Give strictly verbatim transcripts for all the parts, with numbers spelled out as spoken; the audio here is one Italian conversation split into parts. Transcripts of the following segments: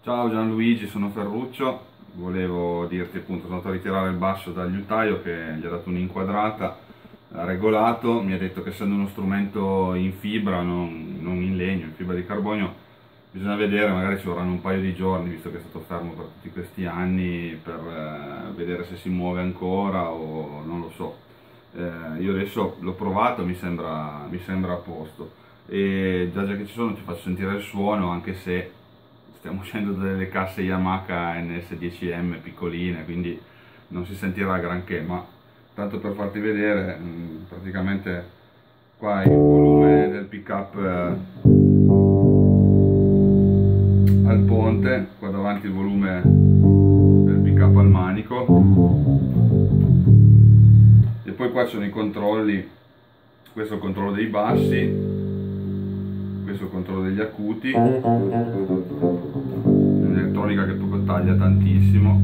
Ciao Gianluigi, sono Ferruccio. Volevo dirti appunto, sono andato a ritirare il basso dal liutaio che gli ha dato un'inquadrata, ha regolato, mi ha detto che essendo uno strumento in fibra, non, non in legno, in fibra di carbonio, bisogna vedere, magari ci vorranno un paio di giorni, visto che è stato fermo per tutti questi anni, per eh, vedere se si muove ancora o non lo so. Eh, io adesso l'ho provato, mi sembra, mi sembra a posto, e già già che ci sono ti faccio sentire il suono, anche se stiamo usando delle casse Yamaha N S dieci M piccoline, quindi non si sentirà granché, ma tanto per farti vedere, praticamente qua il volume del pick up al ponte, qua davanti il volume del pick up al manico, e poi qua ci sono i controlli. Questo è il controllo dei bassi, questo è il controllo degli acuti, un'elettronica che proprio taglia tantissimo,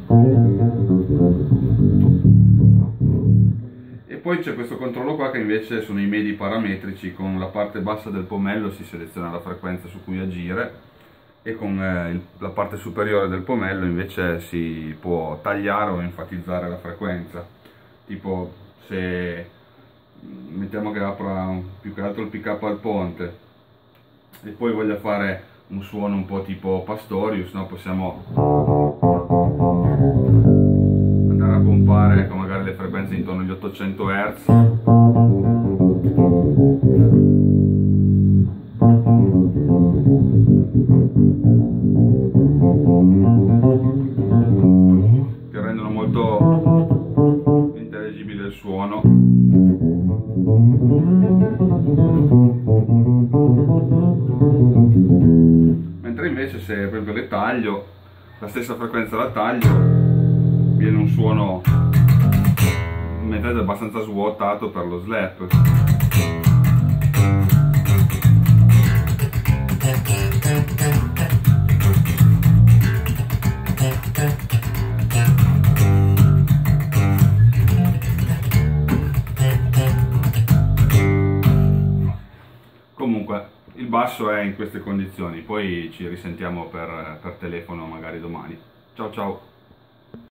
e poi c'è questo controllo qua che invece sono i medi parametrici. Con la parte bassa del pomello si seleziona la frequenza su cui agire, e con eh, il, la parte superiore del pomello invece si può tagliare o enfatizzare la frequenza. Tipo, se mettiamo che apra più che altro il pick up al ponte e poi voglia fare un suono un po' tipo Pastorius, no? Possiamo andare a pompare con magari le frequenze intorno agli ottocento hertz, che rendono molto intelligibile il suono. Mentre invece se per esempio le taglio, la stessa frequenza la taglio, viene un suono vedete abbastanza svuotato per lo slap. Comunque il basso è in queste condizioni, poi ci risentiamo per, per telefono magari domani. Ciao ciao!